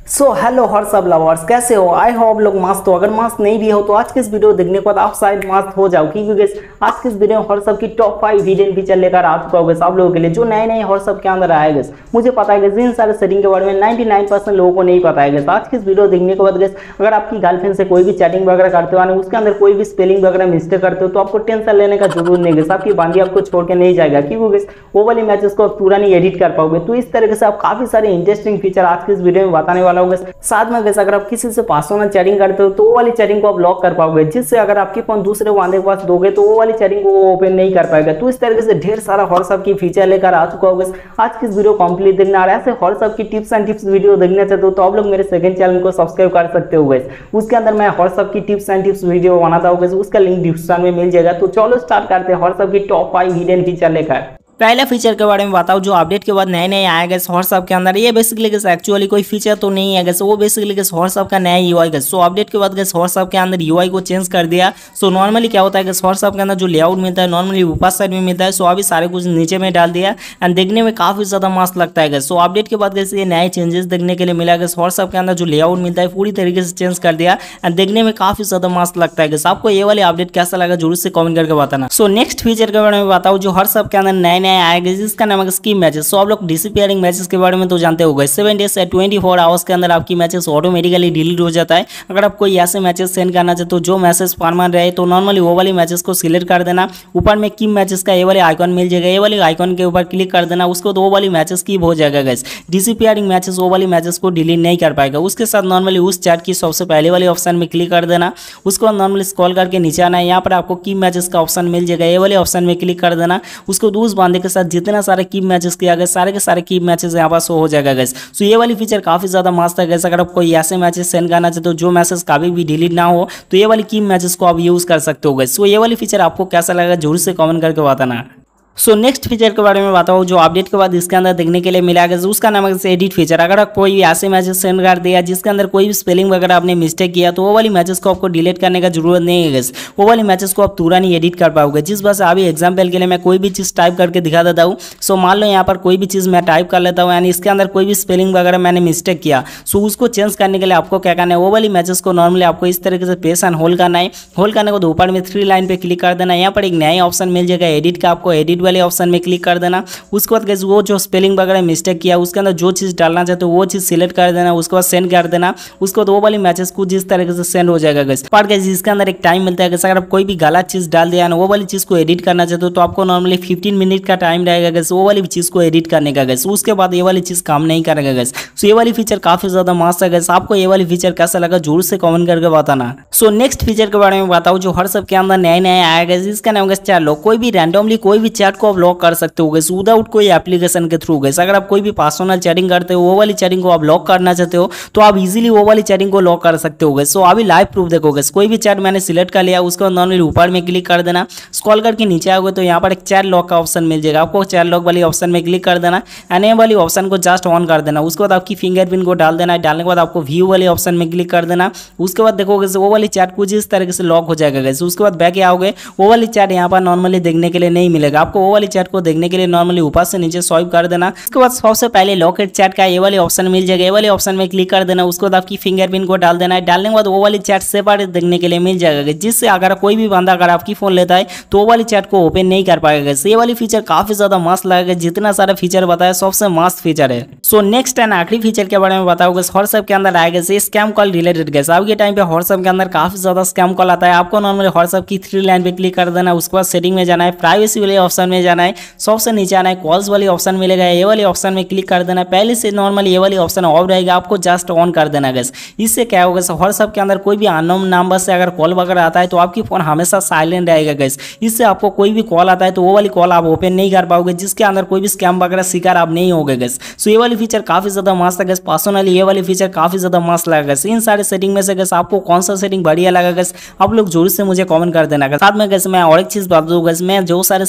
Hello हर सब lovers, कैसे हो? आई हो आप लोग मस्त हो। अगर मस्त नहीं भी हो तो आज के इस वीडियो देखने के बाद आप शायद मस्त हो जाओ, क्योंकि आज के इस वीडियो में हर सब की टॉप 5 हिडन फीचर लेकर आ चुका होगा आप लोगों के लिए, जो नए नए हर सब के अंदर आएगा। मुझे पता है इन सारे सेटिंग के बारे में 99% लोगों को नहीं पता है। आज के इस वीडियो देखने के बाद अगर आपकी गर्लफ्रेंड से कोई भी चैटिंग वगैरह करते हो, उसके अंदर कोई भी स्पेलिंग वगैरह मिस्टेक करते हो, तो आपको टेंशन लेने का जरूर नहीं है। आपकी बांधी आपको छोड़ के नहीं जाएगा, क्योंकि वो वाली मैचेस को आप पूरा नहीं एडिट कर पाओगे। तो इस तरीके से आप काफी सारे इंटरेस्टिंग फीचर आज के इस वीडियो में बताने वाला होगा। साथ में अगर आप किसी से पर्सनल चैटिंग करते हो तो वो वाली चैटिंग को आप लॉक कर पाओगे, जिससे अगर आपके फोन दूसरे बंदे के पास दोगे तो वो वाली चैटिंग को वो ओपन नहीं कर पाएगा। तो इस तरीके से ढेर सारा व्हाट्सएप की फीचर लेकर आ चुका होगा। आज की इस वीडियो कंप्लीट देखना और ऐसे व्हाट्सएप की टिप्स एंड टिप्स वीडियो देखना चाहते हो तो आप लोग मेरे सेकंड चैनल को सब्सक्राइब कर सकते हो। उसके अंदर मैं व्हाट्सएप की टिप्स एंड टिप्स वीडियो बनाता हूँ, उसका लिंक डिस्क्रिप्शन में मिल जाएगा। तो चलो स्टार्ट करते हैं व्हाट्सएप की टॉप 5 हिडन फीचर लेकर। पहले फीचर के बारे में बताओ जो अपडेट के बाद नए नए आएगा व्हाट्सएप के अंदर। ये बेसिकली एक्चुअली कोई फीचर तो नहीं है, वो बेसिकली व्हाट्सएप का नया यूआई है। सो अपडेट के बाद व्हाट्सएप के अंदर यूआई को चेंज कर दिया। सो नॉर्मली क्या होता है व्हाट्सएप के अंदर जो लेआउट मिलता है नॉर्मली ऊपर साइड में मिलता है। सो अभी सारे कुछ नीचे में डाल दिया एंड देखने में काफी ज्यादा मस्त लगता है। सो अपडेट के बाद ये नए चेंजेस देखने के लिए मिला है। व्हाट्सएप के अंदर जो लेआउट मिलता है पूरी तरीके से चेंज कर दिया एंड देखने में काफी ज्यादा मस्त लगता है। आपको ये वाले अपडेट कैसा लगा जरूर से कमेंट करके बताना। सो नेक्स्ट फीचर के बारे में बताओ जो व्हाट्सएप के अंदर नए नए आएगा, जिसका नाम है स्कीम मैचेस। सो आप लोग डिसअपीयरिंग मैचेस के बारे में तो जानते होंगे। 7 डेज से 24 आवर्स के अंदर आपकी मैचेस ऑटोमेटिकली डिलीट हो जाता है। अगर आप कोई ऐसे मैचेस सेंड करना चाहते हो जो मैसेज परमानेंट रहे तो नॉर्मली वो वाली मैचेस को सिलेक्ट कर देना। ऊपर में कीप मैचेस का ये वाले आइकॉन मिल जाएगा, ये वाले आइकॉन के ऊपर क्लिक कर देना। उसको तो वो वाली मैचेस कीप हो जाएगा गाइस। डिसअपीयरिंग मैचेस वो वाली मैचेस को डिलीट नहीं कर पाएगा। उसके साथ नॉर्मली उस चैट की सबसे पहले वाले ऑप्शन में क्लिक कर देना। उसको नॉर्मली स्क्रॉल करके नीचे आना है, यहाँ पर आपको कीप मैचेस का ऑप्शन मिल जाएगा, ये वाले ऑप्शन में क्लिक कर देना। उसको उस बंदे के साथ जितना सारे कीप मैचेस किया गया सारे के सारे कीप मैचेस यहाँ पर शो हो जाएगा गाइस। सो ये वाली फीचर काफी ज्यादा मस्त है गाइस। अगर आप कोई ऐसे मैचेस सेंड करना चाहते हो जो मैसेज कभी भी डिलीट ना हो तो ये वाली कीप मैचेस को आप यूज कर सकते हो गाइस। सो ये वाली फीचर आपको कैसा लगा जरूर से कमेंट करके बताना। सो नेक्स्ट फीचर के बारे में बताओ जो अपडेट के बाद इसके अंदर देखने के लिए मिला है, उसका नाम है एडिट फीचर। अगर आप कोई ऐसे मैसेज सेंड कर दिया जिसके अंदर कोई भी स्पेलिंग वगैरह आपने मिस्टेक किया तो वो वाली मैसेज को आपको डिलीट करने का जरूरत नहीं है गाइस। वो वाली मैसेज को आप तुरंत ही एडिट कर पाओगे। जिस वजह से अभी एग्जाम्पल के लिए मैं कोई भी चीज़ टाइप करके दिखा देता हूँ। सो मान लो यहाँ पर कोई भी चीज़ मैं टाइप कर लेता हूँ यानी इसके अंदर कोई भी स्पेलिंग वगैरह मैंने मिस्टेक किया। सो उसको चेंज करने के लिए आपको क्या करना है, वो वाली मैसेज को नॉर्मली आपको इस तरीके से प्रेस एंड होल्ड करना है। होल्ड करने को ऊपर में 3 लाइन पे क्लिक कर देना। यहाँ पर एक नया ऑप्शन मिल जाएगा एडिट का, आपको एडिट वाले ऑप्शन में क्लिक कर देना। उसके बाद गाइस वो जो स्पेलिंग वगैरह मिस्टेक किया उसके अंदर जो चीज़ डालना चाहते हो वो चीज़ सिलेक्ट कर देना। उसके बाद सेंड कर देना। उसके बाद वो वाली मैसेज कुछ जिस तरीके से सेंड हो जाएगा गाइस। पर गाइस इसके अंदर एक टाइम मिलता है गाइस। अगर आप कोई भी गलत चीज़ डाल दिया ना वो वाली चीज़ को एडिट करना चाहते हो तो आपको नॉर्मली 15 मिनट का टाइम रहेगा गाइस वो वाली चीज़ को एडिट करने का गाइस। उसके बाद ये वाली चीज़ काम नहीं करेगा गाइस। सो ये वाली फीचर काफी ज्यादा मस्त है गाइस। आपको ये वाली फीचर कैसा लगा जरूर से कमेंट करके बताना। सो नेक्स्ट फीचर के बारे में बताओ जो व्हाट्सएप के अंदर नए नए आएगा, जिसका नाम है चैट लॉक। कोई भी रैंडमली कोई भी चैट को आप लॉक कर सकते हो गाइस विदाउट कोई एप्लीकेशन के थ्रू गाइस। अगर आप कोई भी पर्सनल चैटिंग करते हो वो वाली चैटिंग को आप लॉक करना चाहते हो तो आप इजीली वो वाली चैटिंग को लॉक कर सकते हो गाइस। सो अभी लाइव प्रूफ देखो गाइस। कोई भी चैट मैंने सिलेक्ट कर लिया, उसको नॉर्मली ऊपर में क्लिक कर देना। स्क्रॉल करके नीचे आओगे तो यहाँ पर एक चैट लॉक का ऑप्शन मिल जाएगा। आपको चैट लॉक वाली ऑप्शन में क्लिक कर देना एंड ये वाली ऑप्शन को जस्ट ऑन कर देना। उसके बाद आपकी फिंगरप्रिंट को डाल देना। डालने के बाद आपको व्यू वाले ऑप्शन में क्लिक कर देना। उसके बाद देखोगे वो वाली चैट कुछ इस तरीके से लॉक हो जाएगा गाइस। उसके बाद बैक आओगे वो वाली चैट यहाँ पर नॉर्मली देखने के लिए नहीं मिलेगा। आपको वो वाली चैट को देखने के लिए नॉर्मली ऊपर से नीचे स्वाइप कर देना। उसके बाद सबसे पहले लॉकेट चैट का ये वाले ऑप्शन मिल जाएगा, ये वाले ऑप्शन में क्लिक कर देना। उसके बाद आपकी फिंगरप्रिंट को डाल देना है। डालने के बाद वो वाली चैट सेपरेट देखने के लिए मिल जाएगा, जिससे अगर कोई भी बंदा अगर आपकी फोन लेता है तो वो वाली चैट को ओपन नहीं कर पाएगा। ये वाली फीचर काफी ज्यादा मस्त लगेगा। जितना सारा फीचर बताया सबसे मस्त फीचर है। सो नेक्स्ट एंड आखिरी फीचर के बारे में बताओगे व्हाट्सएप के अंदर आएगा स्कैम कॉल रिलेटेड गाइस। अब के टाइम पे व्हाट्सएप के अंदर काफी ज्यादा स्कैम कॉल आता है। आपको नॉर्मली व्हाट्सएप की 3 लाइन पे क्लिक कर देना। उसके बाद सेटिंग में जाना है, प्राइवेसी वाले ऑप्शन में जाना है, सबसे नीचे आना है, कॉल्स वाली ऑप्शन मिलेगा, ये वाले ऑप्शन में क्लिक कर देना। पहले से नॉर्मली ये वाली ऑप्शन ऑफ रहेगा, आपको जस्ट ऑन कर देना गाइस। इससे क्या होगा व्हाट्सएप के अंदर कोई भी अननोन नंबर से अगर कॉल वगैरह आता है तो आपकी फोन हमेशा साइलेंट रहेगा गाइस। इससे आपको कोई भी कॉल आता है तो वो वाली कॉल आप ओपन नहीं कर पाओगे, जिसके अंदर कोई भी स्कैम वगैरह शिकार आप नहीं होगे गाइस। सो ये वाली फीचर काफी ज्यादा मस्त है गाइस। पर्सनली ये वाली फीचर काफी ज्यादा मस्त लगा गाइस। इन सारे सेटिंग में से गाइस आपको कौन सा सेटिंग बढ़िया लगा गाइस आप लोग जरूर से मुझे कमेंट कर देना गाइस। साथ में गाइस मैं और एक चीज बता दूं गाइस, मैं जो सारे सेटिंग के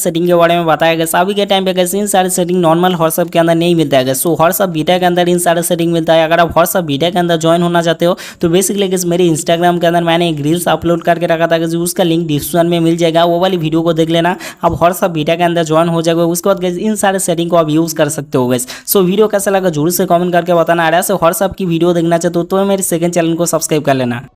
बारे में बताया गया। अभी के टाइम पे गैस इन सारे सेटिंग नॉर्मल व्हाट्सएप के अंदर नहीं मिलता है गैस। सो व्हाट्सएप बीटा के अंदर इन सारे सेटिंग मिलता है। अगर आप व्हाट्सएप बीटा के अंदर ज्वाइन होना चाहते हो तो बेसिकली गैस मेरे इंस्टाग्राम के अंदर मैंने एक रील्स अपलोड करके रखा था, उसका लिंक डिस्क्रिप्शन में मिल जाएगा, वो वाली वीडियो को देख लेना। आप व्हाट्सएप बीटा के अंदर ज्वाइन हो जाएगा, उसके बाद गैस इन सारे सेटिंग को आप यूज कर सकते हो गैस। सो वीडियो कैसा लगा जरूर से कमेंट करके बताना। आ रहा है व्हाट्सएप की वीडियो देखना चाहते हो तो मेरे सेकंड चैनल को सब्सक्राइब कर लेना।